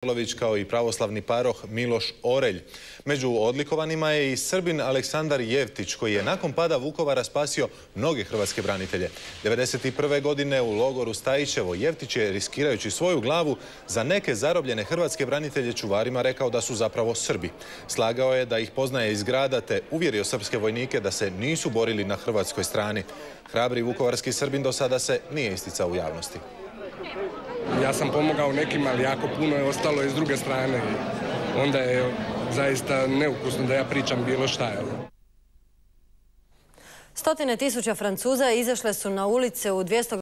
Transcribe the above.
kao i pravoslavni paroh Miloš Orelj. Među odlikovanima je i Srbin Aleksandar Jevtić, koji je nakon pada Vukovara spasio mnoge hrvatske branitelje. 1991. godine u logoru Stajićevo Jevtić je, riskirajući svoju glavu, za neke zarobljene hrvatske branitelje čuvarima rekao da su zapravo Srbi. Slagao je da ih poznaje iz grada te uvjerio srpske vojnike da se nisu borili na hrvatskoj strani. Hrabri vukovarski Srbin do sada se nije isticao u javnosti. Ja sam pomogao nekima, ali jako puno je ostalo i s druge strane. Onda je zaista neukusno da ja pričam bilo šta. Stotine tisuća Francuza izašle su na ulice u 200